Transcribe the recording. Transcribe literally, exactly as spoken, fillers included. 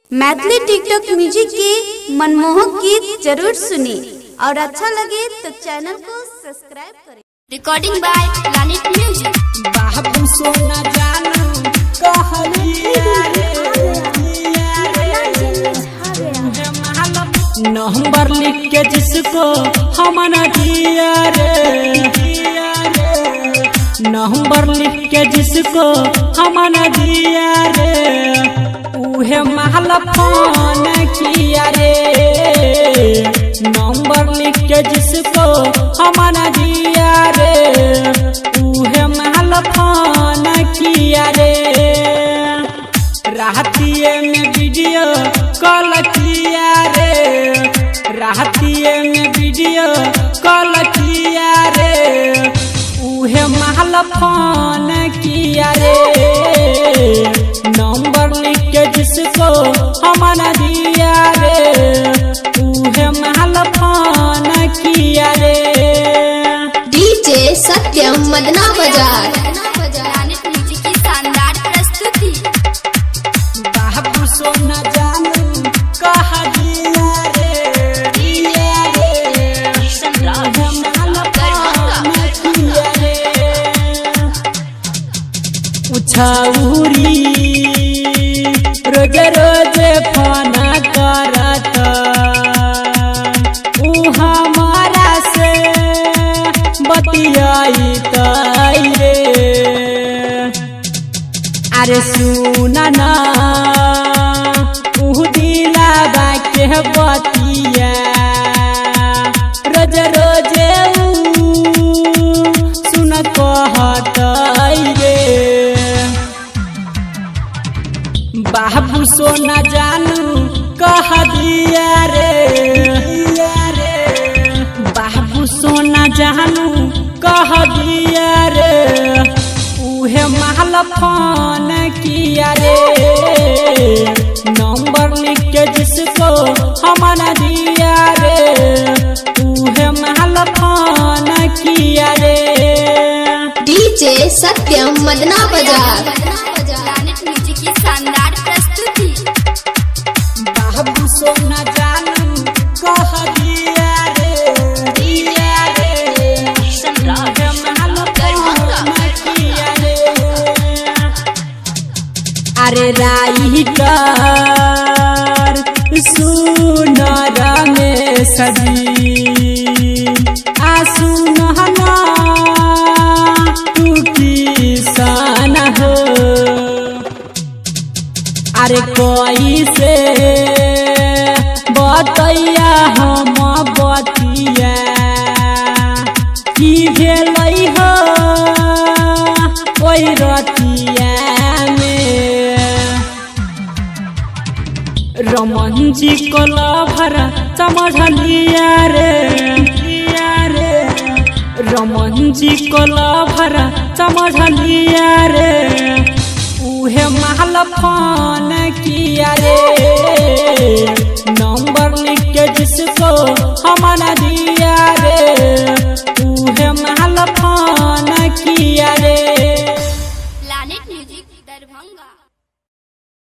Maithili TikTok music के मनमोहक गीत जरूर सुने और अच्छा लगे तो चैनल को सब्सक्राइब करें। Recording by Lalit music. बाबू सोना जानू कहलिया रे नंबर लिख के जिसको हम न दिया रे नंबर लिख के जिसको हम न दिया रे उहे महल फोन किया रे नंबर लिख के जिसको हम न दिया रे उहे महल फोन किया रे राहतिये में वीडियो कॉल किया रे राहतिये में वीडियो कॉल किया रे उहे महल फोन किया रे नंबर लिख के जिसको हम न दिया रे उहे महल फोन किया रे। डीजे सत्यम मदना बाजार लालित म्यूजिक की शानदार प्रस्तुति। बाबू सोना जानू कह दिया रे दिया रे उछाउरी रोज रोज फोन करत उ हमारा से बतियाई रे अरे सुना ना उ दिलावा के बतिया रोज रोज सुन कहत रे बाबू सोना जानू कह दिया रे बाबू सोना जानू कह दिया रे उहे महल फोन किया रे नंबर लिख के जिसको हम न दिया रे उहे महल फोन किया रे। डीजे सत्यम मदना बाजार लालित म्यूजिक की शानदार प्रस्तुति। बाबू सोना जानू कह दिया रे दिया रे अरे राइटर सुनर में सजी आ सुनहना तू किसान हो अरे कोई से बतैया हम बतिया की भेलै हो ओई रतिया रमन जी को लभर समझ लिया रे रमन जी को लभर समझ लिया रे उहे महल फोन किया रे नंबर लिख के जिसको हम न दिया